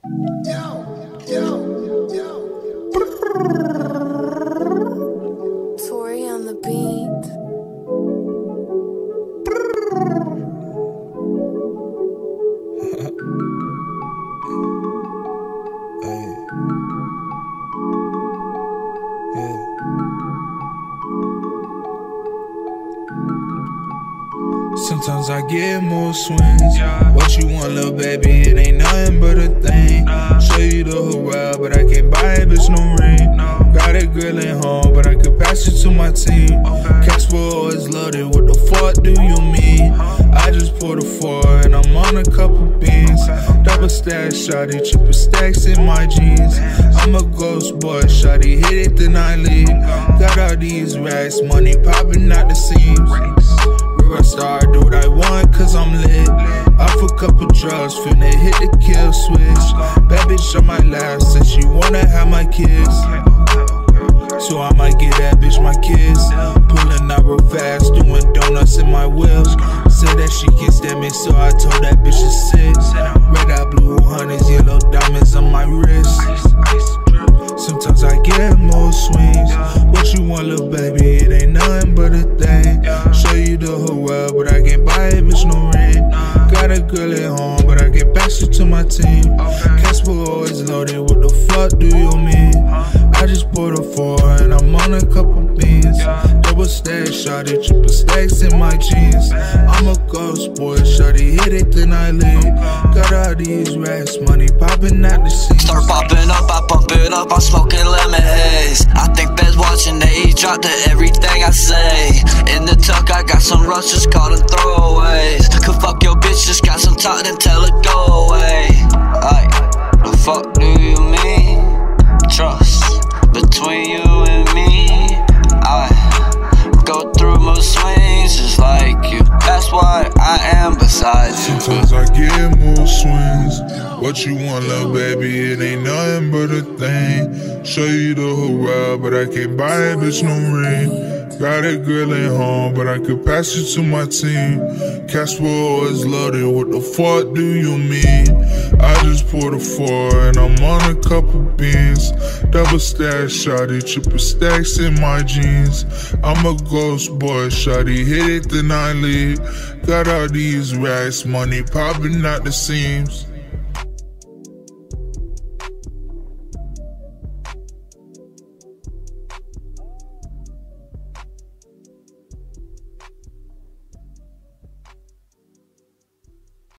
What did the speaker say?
Tori on the beat. Sometimes I get more swings. What you want, little baby? It ain't nothing but a thing. Show you the whole world, but I can't buy a bitch no ring. Got a girl at home, but I could pass it to my team. Cash flow always loaded. What the fuck do you mean? I just poured a 4 and I'm on a couple beans. Double stash, shawty, triple stacks in my jeans. I'm a ghost boy, shawty, hit it then I leave. Got all these racks, money popping out the seams. Real star, do what I want cause I'm lit. Off a couple drugs, finna hit the kill switch. Bad bitch on my lap, said she wanna have my kids. So I might get that bitch my kids. Pulling out real fast, doing donuts in my wheels. Said that she can't stand me, so I told that bitch to sit. Red eye, blue honey's, yellow diamonds on my wrist. Sometimes I get more swings. What you want, little baby? It ain't nothing but a thing. Show you the whole world, but I can't buy a bitch no ring. Got a girl at home, but I get pass it to my team. Cash flow always loaded. What the fuck do you mean? I just poured a 4 and I'm on a couple beans. Double stack, shawty, triple stacks in my jeans. I'm a ghost boy, shawty, hit it then I leave. Got all these racks, money popping out the scene. Start popping up, I pump it up, I'm smoking lemon haze. I think Bed's watching, they drop to everything I say. In the tuck, I got some rushes, call them throwaways. Could fuck your bitch, just got some talk, then tell her go away. Like, the fuck do you mean? Trust between you and me. I go through my swings just like you. That's why I am beside you. Sometimes I get more swings. What you want, little baby? It ain't nothing but a thing. Show you the whole world, but I can't buy a bitch no ring. Got a girl at home, but I could pass it to my team. Cash flow always loaded. What the fuck do you mean? I just poured a 4 and I'm on a couple beans. Double stack, shawty, triple stacks in my jeans. I'm a ghost boy, shawty, hit it then I leave. Got all these racks, money popping out the seams.